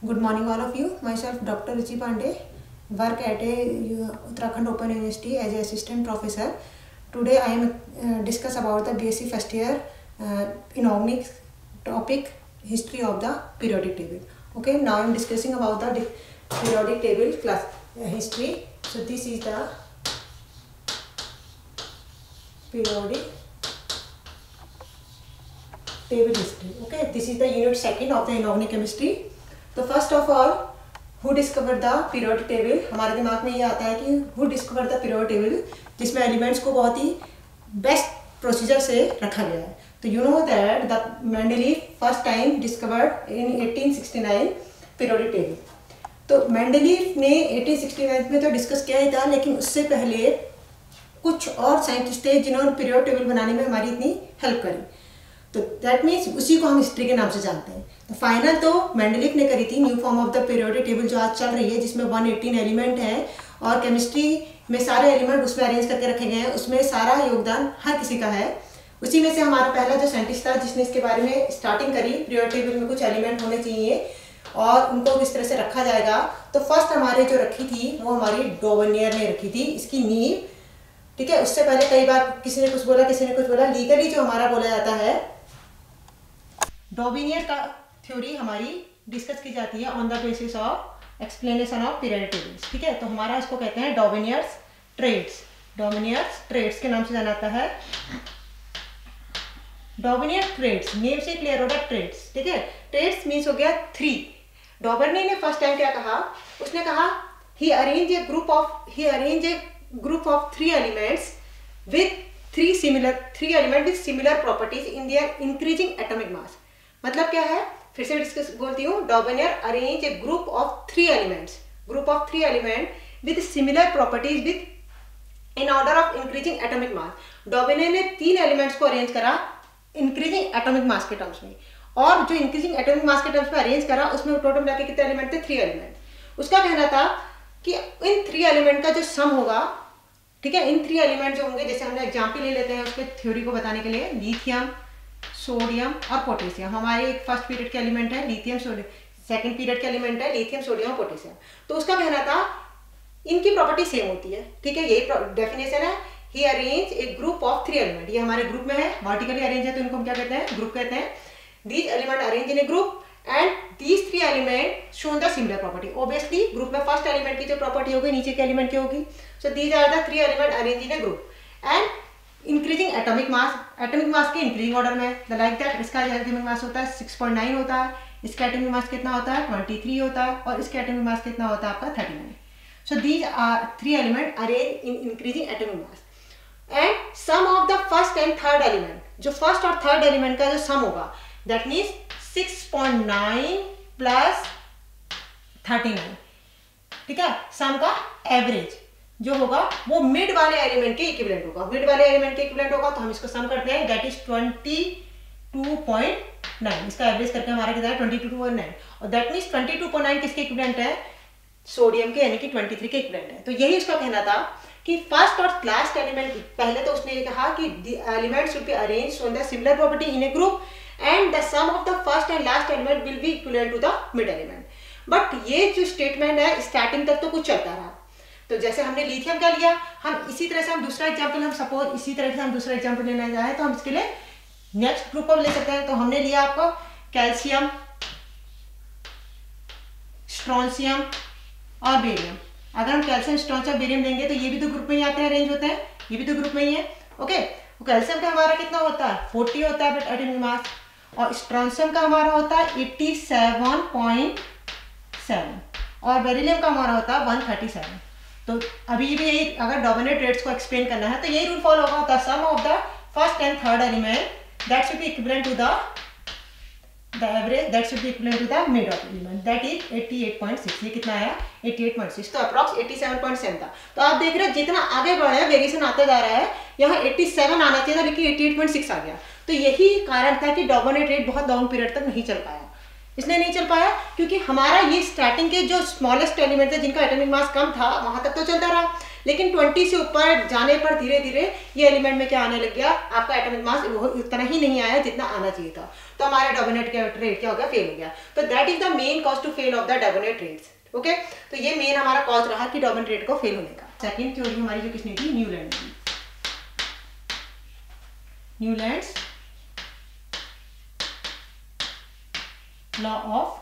Good morning, all of you. Myself, Dr. Ruchi Pandey, work at Uttarakhand Open University as an assistant professor. Today, I am discuss about the BSc first year inorganic topic, history of the periodic table. Okay, now I am discussing about the periodic table class history. So this is the periodic table history. Okay, this is the unit second of the inorganic chemistry. तो first of all who discover the periodic table, हमारे दिमाग में ये आता है कि who discover the periodic table, जिसमें elements को बहुत ही बेस्ट प्रोसीजर से रखा गया है. तो you know that the Mendeleev first time discovered in 1869 periodic table. तो मेंडलीफ ने 1869 में तो डिस्कस किया ही था, लेकिन उससे पहले कुछ और साइंटिस्ट थे जिन्होंने पीरियोडिक टेबल बनाने में हमारी इतनी हेल्प करी. तो दैट मीन्स उसी को हम हिस्ट्री के नाम से जानते हैं. तो फाइनल तो मेंडलीफ ने करी थी, new form of the periodic table जो आज चल रही है, जिसमें 118 एलिमेंट हैं और केमिस्ट्री में सारे एलिमेंट उसमें अरेंज करके रखे गए हैं. उसमें सारा योगदान हर किसी का है. उसी में से हमारा पहला जो साइंटिस्ट था जिसने इसके बारे में स्टार्टिंग करी, पीरियोडिक टेबल में कुछ एलिमेंट होने चाहिए और उनको किस तरह से रखा जाएगा. तो फर्स्ट हमारे जो रखी थी वो हमारी डॉवनियर ने रखी थी, इसकी नींव. ठीक है, उससे पहले कई बार किसी ने कुछ बोला, किसी ने कुछ बोला. लीगली जो हमारा बोला जाता है, डॉविनियर का थ्योरी हमारी डिस्कस की जाती है on the basis of explanation of periodic tables. ठीक है, तो हमारा इसको कहते हैं डॉविनियर्स ट्रेड्स. डॉविनियर्स ट्रेड्स के नाम से जाना जाता है. डॉविनियर ट्रेड्स, नेम से क्लियर होगा ट्रेड्स. ठीक है, ट्रेड्स मीन्स हो गया 3. डॉविनियर ने फर्स्ट टाइम क्या कहा, उसने कहा he arrange a group of 3 elements with 3 element with similar properties in their increasing atomic mass. मतलब क्या है, फिर से डिस्कस बोलती हूँ. Dobereiner arrange a group of 3 element with similar properties with in order of increasing atomic mass. Dobereiner ने 3 elements को arrange करा इंक्रीजिंग एटॉमिक मास के टर्म्स में, और जो इंक्रीजिंग एटॉमिक मास के टर्म्स में अरेंज करा उसमें टोटल मिला के कितने एलिमेंट थे, 3 एलिमेंट. उसका कहना था कि इन 3 एलिमेंट का जो सम होगा, ठीक है, इन 3 एलिमेंट जो होंगे, जैसे हमने एग्जाम्पल ले लेते हैं उसके थ्योरी को बताने के लिए, लिथियम, सोडियम और पोटेशियम. हमारे एक फर्स्ट पीरियड के एलिमेंट है लिथियम, सोडियम. सेकंड पीरियड के एलिमेंट है लिथियम, सोडियम और पोटेशियम. तो उसका कहना था इनकी प्रॉपर्टी सेम होती है. ठीक है, यही डेफिनेशन है. He arrange a group of 3 element. ये हमारे ग्रुप में है, वर्टिकली अरेंज है, तो इनको हम क्या कहते हैं, ग्रुप कहते हैं. These element arrange in a group and these 3 element shown the similar property. Obviously group में फर्स्ट एलिमेंट की जो प्रॉपर्टी होगी नीचे के एलिमेंट की होगी. So these are the 3 element arrange in a group and increasing atomic mass के increasing order में. लाइक दैट इसका एटॉमिक मास होता है 6.9 होता है, इसका एटॉमिक मास कितना होता है 23 होता है, और इसका एटॉमिक मास कितना होता है आपका 39. So these are 3 element arrange in increasing atomic mass and sum of the first and third element. जो फर्स्ट और थर्ड एलिमेंट का जो सम होगा, दैट मीन्स 6.9 प्लस 39. ठीक है, सम का एवरेज जो होगा वो मिड वाले एलिमेंट के इक्विवेलेंट होगा. मिड वाले एलिमेंट के इक्विवेलेंट होगा तो हम इसको सम करते हैं, दैट इज 22.9. इसका एवरेज करके हमारा कितना है 22.9, और दैट मीन्स 22.9 किसके इक्विवेलेंट है, सोडियम के, यानी कि 23 के इक्विवेलेंट है. तो यही उसका कहना था कि फर्स्ट और लास्ट एलिमेंट, पहले तो उसने ये कहा कि the element should be arranged on the similar property in a group and the sum of the first and last element will be equivalent to the mid element. But ये जो statement है starting तक तो कुछ चलता रहा. तो जैसे हमने लिथियम का लिया, हम इसी तरह से हम दूसरा एग्जांपल, हम सपोज इसी तरह से हम दूसरा एग्जांपल लेना चाहे तो हम इसके लिए नेक्स्ट ग्रुप ऑफ ले सकते हैं. तो हमने लिया आपको कैल्शियम, स्ट्रोंशियम और बेरियम. अगर हम कैल्शियम, स्ट्रोंशियम, बेरियम लेंगे तो ये भी तो ग्रुप में ही आते हैं, अरेंज होते हैं, ये भी तो ग्रुप में ही है. ओके, तो कैल्शियम का हमारा कितना होता है 40 होता है एटॉमिक मास, और स्ट्रोंशियम का हमारा होता है 87.7, और बेरिलियम का हमारा होता है 137. तो अभी भी यही, अगर डॉमिनेट रेट्स को एक्सप्लेन करना है तो यही रूल फॉलो होगा. The sum of the first and third element that should be equivalent to the average that should be equivalent to the mid of element, that is 88.6. ये कितना आया 88.6, तो अप्रॉक्स 87.7 था. तो आप देख रहे हैं जितना आगे बढ़ रहा है वेरिएशन आता जा रहा है. यहाँ 87 आना चाहिए था लेकिन 88.6 आ गया. तो यही कारण था कि डॉमिनेट रेट बहुत लॉन्ग पीरियड तक नहीं चल पाया. इसलिए नहीं चल पाया क्योंकि हमारा ये स्टार्टिंग के जो स्मॉलेस्ट एलिमेंट थे जिनका एटॉमिक मास कम था वहां तक तो चलता रहा, लेकिन 20 से ऊपर जाने पर धीरे धीरे ये एलिमेंट में क्या आने लग गया, आपका एटॉमिक मास उतना ही नहीं आया जितना आना चाहिए था, तो हमारा डबोनेट रेट क्या हो गया, फेल हो गया। तो that is the main cause to fail of the Dobereiner triads. Okay, तो ये मेन हमारा कॉज रहा कि डबोनेट रेट को फेल होने का। सेकंड थ्योरी हमारी जो किसने थी, न्यूलैंड की, Newlands law of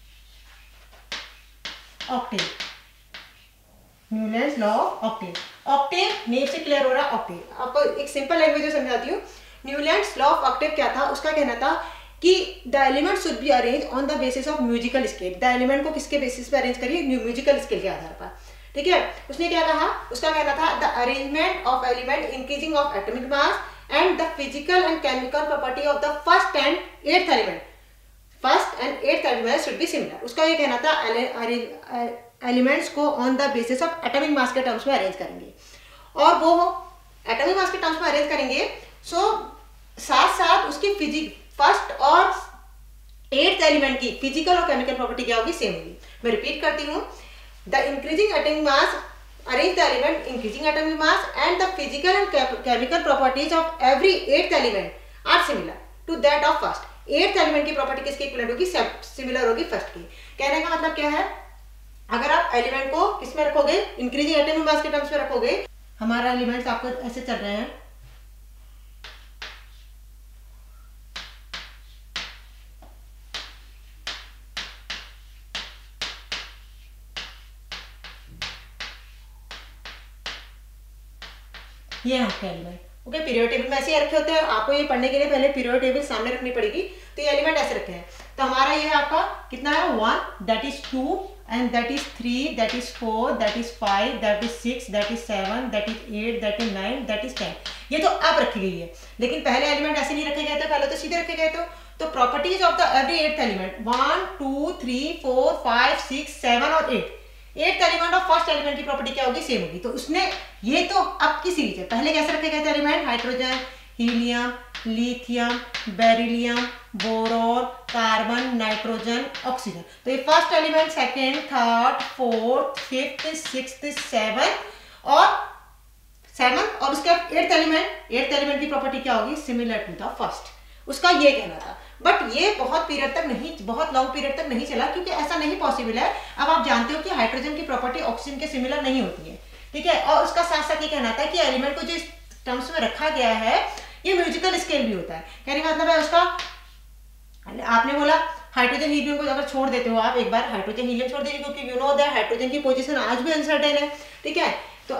octave, Newlands law of octave. Octave name से क्लियर हो रहा है, ऑक्टेव। आपको एक सिंपल लैंग्वेज में समझाती हूँ। न्यूलैंड्स लॉ ऑफ ऑक्टेव क्या था, उसका कहना था कि the element should be arrange on the basis of musical scale. The element को किसके बेसिस पे अरेंज करिए, म्यूजिकल स्केल के आधार पर। ठीक है, उसने क्या कहा, उसका कहना था the arrangement of element increasing of atomic mass and the physical and chemical property of the first and eighth element, first and eighth element should be similar. उसका ये कहना था एलिमेंट्स को on the basis of atomic mass के terms में arrange करेंगे, और वो एटॉमिक मास के टर्म्स में अरेंज करेंगे, सो साथ साथ उसकी फर्स्ट और एट्थ एलिमेंट की फिजिकल और केमिकल प्रॉपर्टी क्या होगी, सेम होगी। मैं रिपीट करती हूँ, the increasing atomic mass arrange the element increasing atomic mass and the physical and chemical properties of every eighth element are similar to that of first. Eighth element की property किसकी equivalent होगी, similar होगी first की। कहने का मतलब क्या है, अगर आप एलिमेंट को किस में रखोगे, इंक्रीजिंग एटॉमिक मास के टर्म्स में रखोगे, हमारा एलिमेंट्स आपको ऐसे चल रहे हैं, ये आपके एलिमेंट। ओके, पीरियड टेबल में ऐसे ही रखे होते हैं, आपको ये पढ़ने के लिए पहले पीरियड टेबल सामने रखनी पड़ेगी। तो ये एलिमेंट ऐसे रखे हैं, तो हमारा ये आपका कितना है, 1, that is 2 and that is 3, that is 4, that is 5, that is 6, that is 7, that is 8, that is 9, that is 10। ये तो अब रखी गई है, लेकिन पहले एलिमेंट ऐसे नहीं रखे गए थे, पहले तो सीधे रखे गए थे। तो properties of the every eighth element 1, 2, 3, 4, 5, 6, 7 और 8, एट्थ एलिमेंट और फर्स्ट एलिमेंट की प्रॉपर्टी क्या होगी, सेम होगी। तो उसने ये तो अब की सीरीज है, पहले कैसे रखे गए थे element, hydrogen, helium, lithium, beryllium, boron, carbon, nitrogen, oxygen. तो ये first element, second, third, fourth, fifth, sixth, seventh और उसके एट्थ एलिमेंट की प्रॉपर्टी क्या होगी, सिमिलर टू द फर्स्ट। उसका ये कहना था, बट ये बहुत लॉन्ग पीरियड तक नहीं चला, क्योंकि ऐसा नहीं पॉसिबल है। अब आप जानते हो कि हाइड्रोजन की प्रॉपर्टी ऑक्सीजन के सिमिलर नहीं होती है, ठीक है। और उसका साथ साथ ये कहना था कि एलिमेंट को जो टर्म्स में रखा गया है ये म्यूजिकल स्केल भी होता है। कहने का मतलब है उसका, आपने बोला हाइड्रोजन हीलियम को अगर छोड़ देते हो आप, एक बार हाइड्रोजन हीलियम छोड़ दीजिए, क्योंकि यू नो दैट हाइड्रोजन की पोजीशन आज भी अनसर्टेन है, ठीक है। तो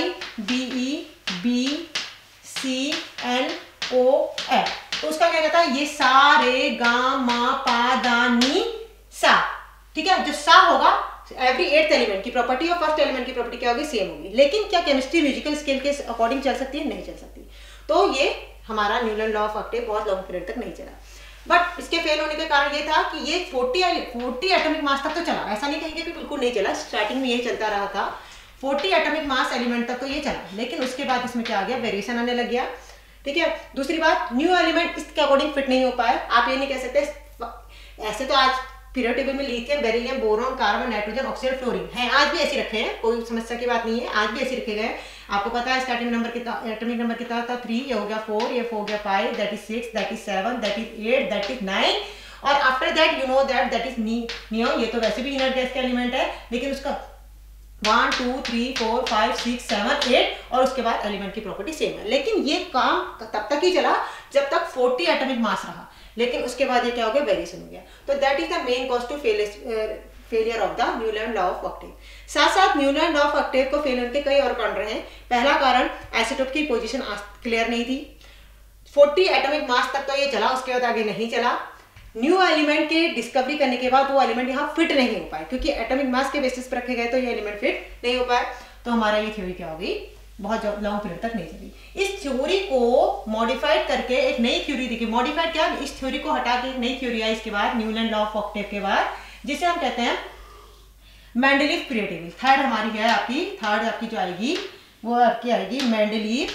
LIBEBCNOF, तो उसका क्या कहता है, ये सा रे गा मा पा दा नी सा, ठीक है। जो सा होगा एवरी एट्थ एलिमेंट की प्रॉपर्टी और फर्स्ट एलिमेंट की प्रॉपर्टी क्या होगी, सेम होगी। लेकिन क्या केमिस्ट्री म्यूजिकल स्केल के अकॉर्डिंग चल सकती है, नहीं चल सकती। तो ये हमारा न्यूलैंड लॉ ऑफ ऑक्टेव बहुत लॉन्ग पीरियड तक नहीं चला, बट इसके फेल होने के कारण ये था कि ये 40 एटॉमिक मास तक तो चला, ऐसा नहीं कहेंगे कि बिल्कुल नहीं चला, स्टार्टिंग में ये चलता रहा था 40 एटॉमिक मास एलिमेंट तक तो ये चला, लेकिन उसके बाद इसमें क्या आ गया, वेरिएशन आने लग गया, ठीक है। दूसरी बात, न्यू एलिमेंट इसके अकॉर्डिंग फिट नहीं हो पाए। आप ये नहीं कह सकते, ऐसे तो आज पीरियड टेबल में lithium, beryllium, boron, carbon, nitrogen, oxygen, fluorine है, आज भी ऐसे रखे हैं, कोई समस्या की बात नहीं है, आज भी ऐसे रखे गए। आपको पता है स्टार्टिंग नंबर कितना, एटॉमिक नंबर कितना था, 3, ये हो गया 4, ये हो गया 5, that is 6, that is 7, that is 8, that is 9, और after that you know that is neon. ये तो वैसे भी इनर्ट गैस का एलिमेंट है, लेकिन उसका 1, 2, 3, 4, 5, 6, 7, 8 और उसके बाद एलिमेंट की प्रॉपर्टी सेम है। लेकिन ये काम तब तक ही चला जब तक 40 एटॉमिक मास रहा, लेकिन उसके बाद ये क्या हो गया, वेरिएशन हो गया। तो that is the main cause to failure of the Newland law of octave. साथ साथ न्यूलैंड लॉ ऑफ ऑक्टेव को फेल होने के कई और कारण रहे हैं। पहला कारण, आइसोटोप की पोजीशन क्लियर नहीं थी, 40 एटॉमिक मास तक तो ये चला, उसके बाद आगे नहीं चला। न्यू एलिमेंट के डिस्कवरी करने के बाद वो एलिमेंट यहाँ फिट नहीं हो पाए, क्योंकि एटॉमिक मास के बेसिस पर रखे गए तो ये एलिमेंट फिट नहीं हो पाए। तो हमारा ये थ्योरी क्या होगी, बहुत लॉन्ग पीरियड तक नहीं चली। इस थ्योरी को मॉडिफाइड करके एक नई थ्योरी देखिए, मॉडिफाइड क्या, इस थ्योरी को हटा के एक नई थ्योरी आई इसके बाद, न्यूलैंड लॉ ऑफ ऑक्टेव के बाद, जिसे हम कहते हैं मेंडलीव पीरियड टेबल। थर्ड हमारी है आपकी, थर्ड आपकी जो आएगी वो आपकी आएगी मेंडलीव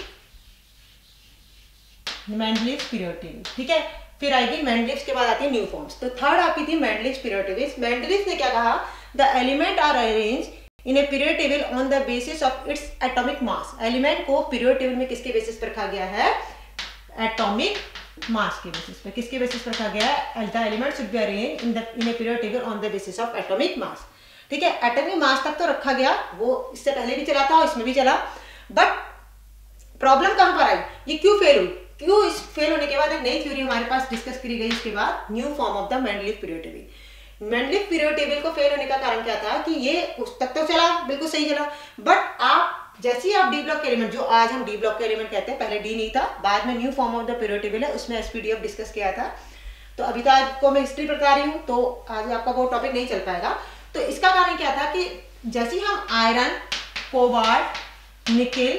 पीरियड टेबल, ठीक है। फिर आएगी मेंडलीव्स के बाद आती है न्यू फॉर्म्स। तो थर्ड आपकी थी मेंडलीव्स पीरियड टेबल। मेंडलीव्स ने क्या कहा, the element are arrange in a period table on the basis of its atomic mass. Element को पीरियड टेबल में किसके बेसिस पर रखा गया है? एटॉमिक मास के बेसिस पर। किसके बेसिस पर रखा गया है? The element should be arranged in a period table on the basis of atomic mass. ठीक है, एटॉमिक मास तक तो रखा गया, वो इससे पहले भी चला था और इसमें भी चला, बट प्रॉब्लम कहां पर आई? ये क्यों फेल हुई? क्यों इस फेल होने के बाद एक नई थ्योरी हमारे पास डिस्कस करी गई इसके बाद, new form of the Mendeleev period table. Mendeleev period table को फेल होने का कारण क्या था कि ये उस तक तो चला, बिल्कुल सही चला, बट आप जैसे ही आप डी ब्लॉक के एलिमेंट, जो आज हम डी ब्लॉक के एलिमेंट कहते हैं, पहले डी नहीं था, बाद में new form of the period table है, उसमें एसपीडीएफ डिस्कस किया था। तो अभी तो आपको मैं हिस्ट्री बता रही हूँ, तो आज आपका वो टॉपिक नहीं चल पाएगा। तो इसका कारण क्या था कि जैसे ही हम iron, cobalt, nickel,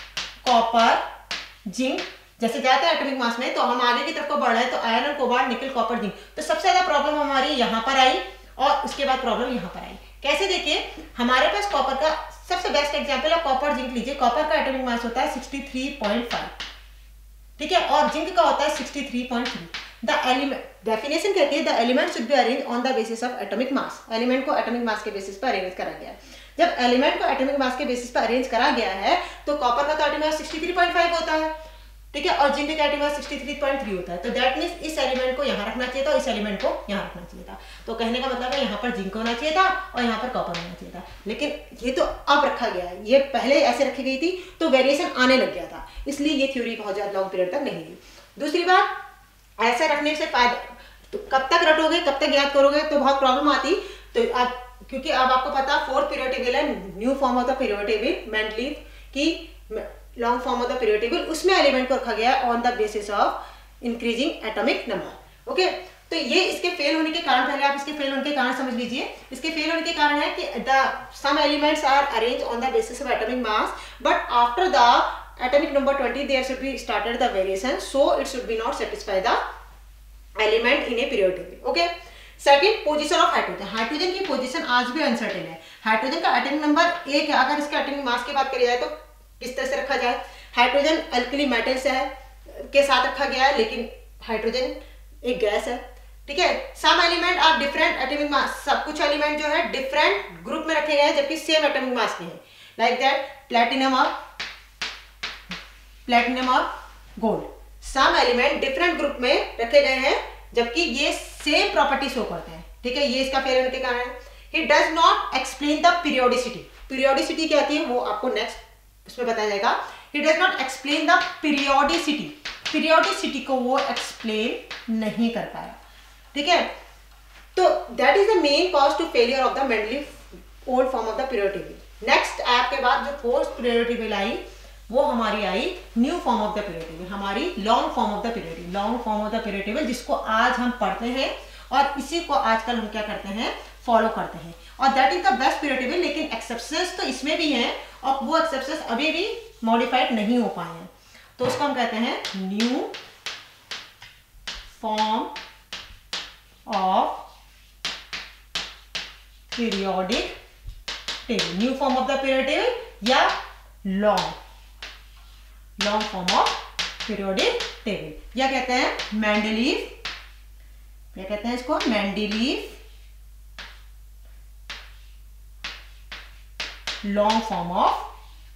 copper, zinc जैसे जाते हैं एटॉमिक मास में, तो हम आगे की तरफ को बढ़ रहे हैं, तो iron, cobalt, nickel, copper, zinc, तो सबसे ज्यादा प्रॉब्लम हमारी यहाँ पर आई और उसके बाद प्रॉब्लम यहाँ पर आई। कैसे? देखिए, हमारे पास कॉपर का सबसे बेस्ट एग्जांपल है कॉपर जिंक लीजिए। कॉपर का एटॉमिक मास होता है 63.5, ठीक है, और जिंक का होता है 63.3। द एलिमेंट डेफिनेशन कहती है the element should be arrange on the basis of atomic mass. Element को एटॉमिक मास के बेसिस पर अरेंज करा गया है। जब एलिमेंट को एटॉमिक मास के बेसिस पर अरेंज करा गया है तो कॉपर का एटॉमिक मास 63.5 होता है, ठीक है, और जिंक का एटॉमिक मास 63.3 होता है। तो दैट मींस इस एलिमेंट को यहाँ रखना चाहिए था, इस एलिमेंट को यहाँ रखना चाहिए था। तो कहने का मतलब है यहाँ पर जिंक होना चाहिए था और यहाँ पर कॉपर होना चाहिए था, लेकिन ये तो अब रखा गया है, ये पहले ऐसे रखी गई थी तो वेरिएशन आने लग गया था, इसलिए ये थ्योरी बहुत ज्यादा लॉन्ग पीरियड तक नहीं हुई। दूसरी बात, ऐसे रखने से फायदा, तो कब तक रटोगे, कब तक याद करोगे, तो बहुत प्रॉब्लम आती। तो अब क्योंकि अब आपको पता फोर्थ पीरियड टेबल है, new form of the period table, Mendeleev की long form of the period table, उसमें एलिमेंट को रखा गया on the basis of increasing atomic number. Okay, तो ये इसके फेल होने के कारण, पहले आप इसके फेल होने के कारण समझ लीजिए। इसके फेल होने के कारण है कि the sum elements are arrange on the basis of atomic mass, but after the atomic number 20 there should be started the variation, so it should be not satisfy the element in a period table. Okay, second, position of hydrogen. Hydrogen की position आज भी uncertain है। Hydrogen का atomic number 1 है, अगर इसके atomic mass की बात करी जाए तो किस तरह से रखा जाए? हाइड्रोजन अल्कली मेटल्स है के साथ रखा गया है, लेकिन हाइड्रोजन एक गैस है, ठीक है। Some element are different atomic mass, सब कुछ एलिमेंट जो है डिफरेंट ग्रुप में रखे गए हैं जबकि सेम एटॉमिक मास के हैं, लाइक दैट प्लेटिनम और gold. Some element different group में रखे गए हैं जबकि ये सेम प्रॉपर्टी शो करते हैं, ठीक है। ये इसका फेल होने के कारण है। He does not explain the periodicity. Periodicity क्या आती है वो आपको नेक्स्ट उसमें बताया जाएगा। He does not explain the periodicity, periodicity को वो एक्सप्लेन नहीं कर पाया, ठीक है। तो that is the main cause to failure of the Mendeleev old form of the period table. Next आपके बाद जो फोर्थ पीरियड टेबल आई वो हमारी आई new form of the period table, हमारी long form of the period table. Long form of the period table जिसको आज हम पढ़ते हैं और इसी को आजकल हम क्या करते हैं, फॉलो करते हैं, और that is the best period table. लेकिन एक्सेप्शंस तो इसमें भी हैं और वो एक्सेप्शंस अभी भी मॉडिफाइड नहीं हो पाए हैं, तो उसको हम कहते हैं new form of periodic table, new form of the period table या long form of periodic table, या कहते हैं मेंडलीव, क्या कहते हैं इसको, Mendeleev long form of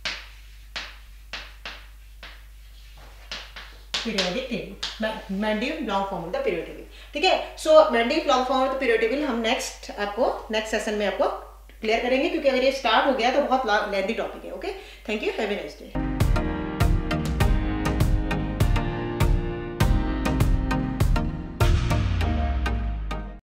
periodic table, Mendeleev long form of the period table, ठीक है। So Mendeleev long form of the period table हम नेक्स्ट सेशन में आपको क्लियर करेंगे, क्योंकि अगर ये स्टार्ट हो गया तो बहुत लेंथी टॉपिक है। Okay, thank you, have a nice day.